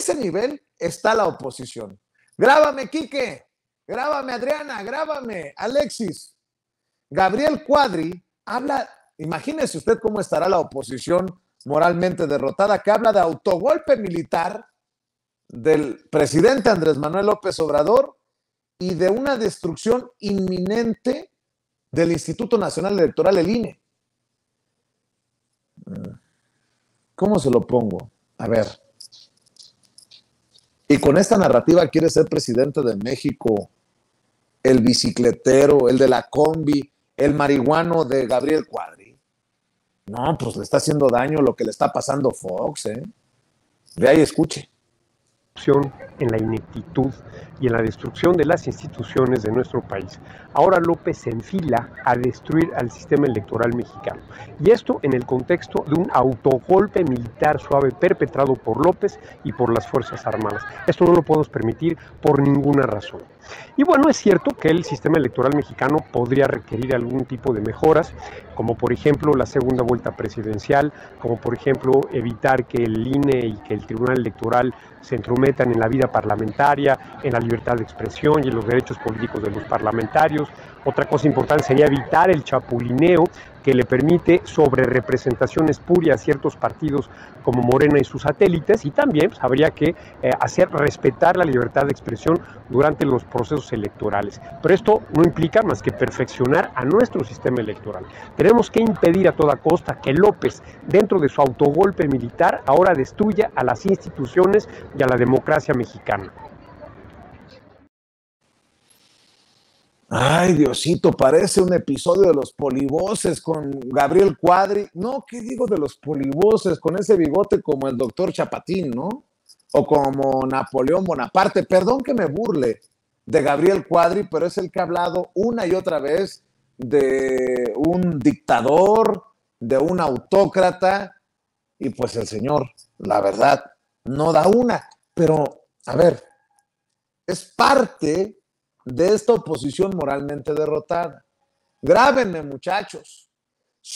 ese nivel está la oposición. Grábame, Quique, grábame, Adriana, grábame, Alexis. Gabriel Cuadri habla, imagínese usted cómo estará la oposición moralmente derrotada, que habla de autogolpe militar del presidente Andrés Manuel López Obrador y de una destrucción inminente del Instituto Nacional Electoral, el INE. ¿Cómo se lo pongo? A ver. Y con esta narrativa quiere ser presidente de México el bicicletero, el de la combi, el marihuano de Gabriel Cuadri. No, pues le está haciendo daño lo que le está pasando Fox, ¿eh? Vea y escuche. En la ineptitud y en la destrucción de las instituciones de nuestro país. Ahora López se enfila a destruir al sistema electoral mexicano. Y esto en el contexto de un autogolpe militar suave perpetrado por López y por las Fuerzas Armadas. Esto no lo podemos permitir por ninguna razón. Y bueno, es cierto que el sistema electoral mexicano podría requerir algún tipo de mejoras, como por ejemplo la segunda vuelta presidencial, como por ejemplo evitar que el INE y que el Tribunal Electoral se entrometan en la vida parlamentaria, en la libertad de expresión y en los derechos políticos de los parlamentarios. Otra cosa importante sería evitar el chapulineo que le permite sobrerepresentación espuria a ciertos partidos como Morena y sus satélites, y también pues, habría que hacer respetar la libertad de expresión durante los procesos electorales. Pero esto no implica más que perfeccionar a nuestro sistema electoral. Tenemos que impedir a toda costa que López, dentro de su autogolpe militar, ahora destruya a las instituciones y a la democracia mexicana. Ay, Diosito, parece un episodio de Los Polivoces con Gabriel Cuadri. No, ¿qué digo de Los Polivoces? Con ese bigote como el doctor Chapatín, ¿no? O como Napoleón Bonaparte. Perdón que me burle de Gabriel Cuadri, pero es el que ha hablado una y otra vez de un dictador, de un autócrata, y pues el señor, la verdad, no da una. Pero, a ver, es parte de esta oposición moralmente derrotada. Grábenme, muchachos.